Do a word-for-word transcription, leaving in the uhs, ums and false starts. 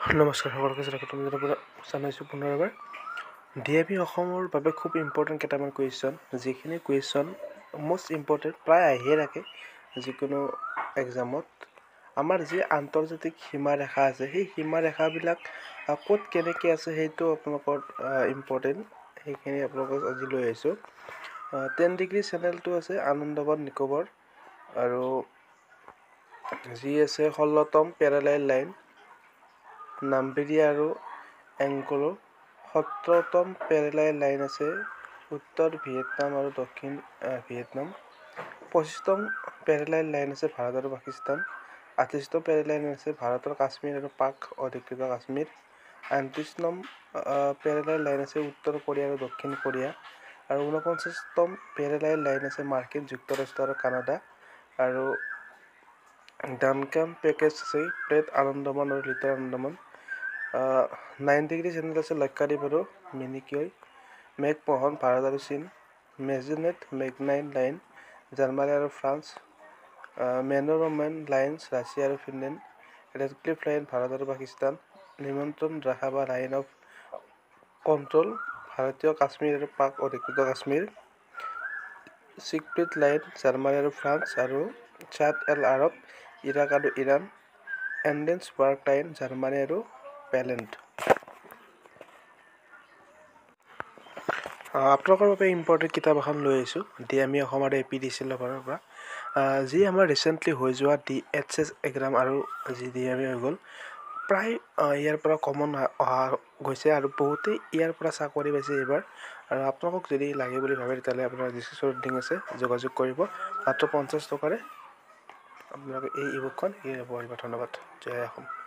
নমস্কাৰ সকলোকে স্বাগতম জনাইছোঁ পুনৰবাৰ ডি এ ভি অসমৰ বাবে খুব ইম্পৰ্টেণ্ট কেইটামান কুৱেশ্যন যিখিনি কুৱেশ্যন মষ্ট ইম্পৰ্টেণ্ট প্ৰায় আহিয়ে থাকে যিকোনো এক্সামত আমাৰ যি আন্তৰ্জাতিক সীমাৰেখা আছে সেই সীমাৰেখাবিলাক ক'ত কেনেকৈ আছে সেইটো আপোনালোকৰ ইম্পৰ্টেণ্ট সেইখিনি আপোনালোকক আজি লৈ আহিছোঁ টেন ডিগ্ৰী চেনেলটো আছে আনন্দবন নিকোবৰ আৰু যি আছে ষোল্লতম পেৰালাইল লাইন নাম্বেৰিয়া আৰু এংগলৰ সোতৰতম পেৰেলাইল লাইন আছে উত্তৰ ভিয়েটনাম আৰু দক্ষিণ ভিয়েটনাম পঁচিছতম পেৰেলাইল লাইন আছে ভাৰত আৰু পাকিস্তান আঠাইছতম পেৰেলাইল লাইন আছে ভাৰতৰ কাশ্মীৰ আৰু পাক অধিকৃত কাশ্মীৰ আঠত্ৰিছ নং পেৰেলাইল লাইন আছে উত্তৰ কোৰিয়া আৰু দক্ষিণ কোৰিয়া আৰু ঊনপঞ্চাছতম পেৰেলাইল লাইন আছে মাৰ্কিন যুক্তৰাষ্ট্ৰ আৰু কানাডা আৰু ডানকান পেকেজ আছে প্লেট আনন্দমান আৰু little Andaman nine degree channel আছে লক্ষাদ্বীপ আৰু মিনিকয় মেঘমোহন ভাৰত আৰু চীন মেজনেট মেগনাইন লাইন জাৰ্মানী আৰু ফ্ৰান্স মেন'ৰমেন লাইন্স ৰাছিয়া আৰু ফিনলেণ্ড ৰেডক্লিফ লাইন ভাৰত আৰু পাকিস্তান নিমন্ত্ৰণ ৰাখাবা লাইন অফ কণ্ট্ৰল ভাৰতীয় কাশ্মীৰ আৰু পাক অধিকৃত কাশ্মীৰ চিকপ্ৰিট লাইন জাৰ্মানী আৰু ফ্ৰান্স আৰু চাদ এল আৰব ইৰাক আৰু ইৰাণ এণ্ডেন্সবাৰ্গ লাইন জাৰ্মানী আৰু পেলেণ্ড আপোনালোকৰ বাবে ইম্পৰ্টেণ্ট কিতাপ এখন লৈ আহিছোঁ ডি এম ই অসম আৰু এ পি ডি চি এলৰ ফালৰ পৰা যি আমাৰ ৰিচেণ্টলি হৈ যোৱা ডি এইচ এছ এক্সাম আৰু যি ডি এম ই হৈ গ'ল প্ৰায় ইয়াৰ পৰা কমন অহা গৈছে আৰু বহুতেই ইয়াৰ পৰা চাকৰি পাইছে এইবাৰ আৰু আপোনালোকক যদি লাগে বুলি ভাবে তেতিয়াহ'লে আপোনাৰ ডিছক্ৰিপশ্যনত লিংক আছে যোগাযোগ কৰিব মাত্ৰ পঞ্চাছ টকাৰে আপোনালোকে এই ইবুকখন কিনিব পাৰিব ধন্যবাদ জয় অসম।